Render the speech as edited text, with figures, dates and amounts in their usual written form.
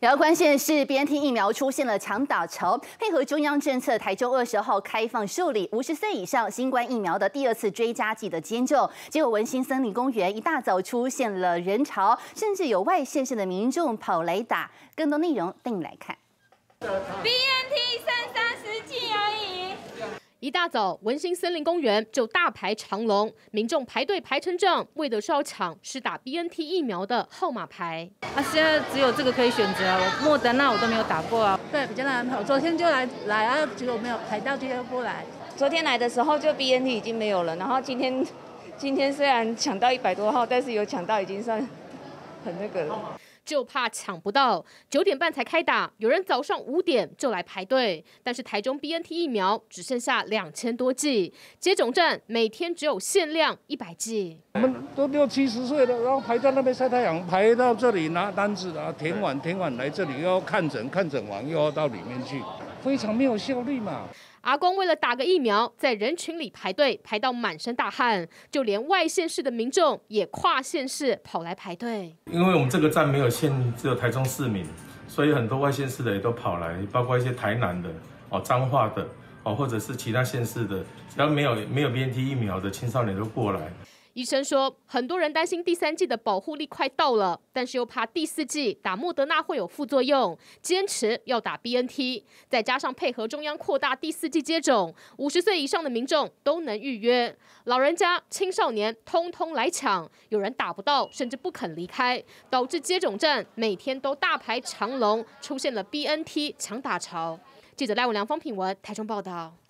聊关键是 BNT 疫苗出现了抢打潮，配合中央政策，台中20号开放受理50岁以上新冠疫苗的第2次追加剂的接种。结果文心森林公园一大早出现了人潮，甚至有外县市的民众跑来打。更多内容带你来看。 BNT 剩30剂而已。 一大早，文心森林公园就大排长龙，民众排队排成这样，为的是要抢施打 BNT 疫苗的号码牌。 现在只有这个可以选择啊，我莫德纳我都没有打过啊。对，比较难排。我昨天就来啊，结果没有排到，今天不来。 昨天来的时候就 BNT 已经没有了，然后今天虽然抢到100多号，但是有抢到已经算很那个了。 就怕抢不到，9点半才开打，有人早上5点就来排队。但是台中 BNT 疫苗只剩下2000多剂，接种站每天只有限量100剂。 我们都60、70岁了，然后排在那边晒太阳，排到这里拿单子啊，填完来这里又要看诊完又要到里面去，非常没有效率嘛。 阿公为了打个疫苗，在人群里排队，排到满身大汗，就连外县市的民众也跨县市跑来排队。 因为我们这个站没有限，只有台中市民，所以很多外县市的也都跑来，包括一些台南的、彰化的、或者是其他县市的，只要没有 BNT 疫苗的青少年都过来。 医生说，很多人担心第3剂的保护力快到了，但是又怕第4剂打莫德纳会有副作用，坚持要打 BNT。再加上配合中央扩大第4剂接种，50岁以上的民众都能预约，老人家、青少年通通来抢。有人打不到，甚至不肯离开，导致接种站每天都大排长龙，出现了 BNT 抢打潮。记者赖文良、方品文台中报道。